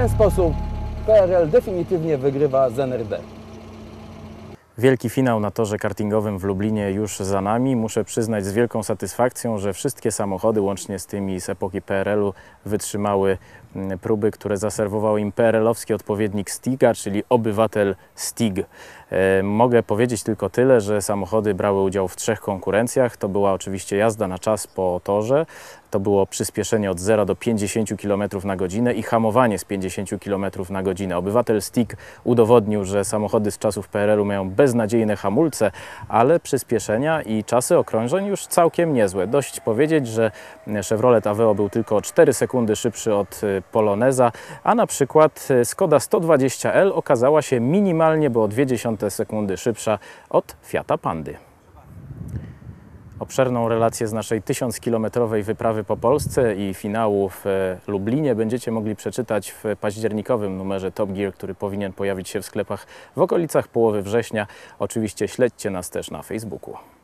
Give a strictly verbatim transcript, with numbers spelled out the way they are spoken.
ten sposób P R L definitywnie wygrywa z N R D. Wielki finał na torze kartingowym w Lublinie już za nami. Muszę przyznać z wielką satysfakcją, że wszystkie samochody, łącznie z tymi z epoki P R L-u, wytrzymały próby, które zaserwował im P R L-owski odpowiednik Stiga, czyli obywatel Stig. E, mogę powiedzieć tylko tyle, że samochody brały udział w trzech konkurencjach. To była oczywiście jazda na czas po torze, to było przyspieszenie od zera do pięćdziesięciu kilometrów na godzinę i hamowanie z pięćdziesięciu kilometrów na godzinę. Obywatel Stig udowodnił, że samochody z czasów P R L-u mają beznadziejne hamulce, ale przyspieszenia i czasy okrążeń już całkiem niezłe. Dość powiedzieć, że Chevrolet Aveo był tylko o cztery sekundy szybszy od Poloneza, a na przykład Skoda sto dwadzieścia L okazała się minimalnie, bo o dwie dziesiąte sekundy szybsza od Fiata Pandy. Obszerną relację z naszej tysiąckilometrowej wyprawy po Polsce i finału w Lublinie będziecie mogli przeczytać w październikowym numerze Top Gear, który powinien pojawić się w sklepach w okolicach połowy września. Oczywiście śledźcie nas też na Facebooku.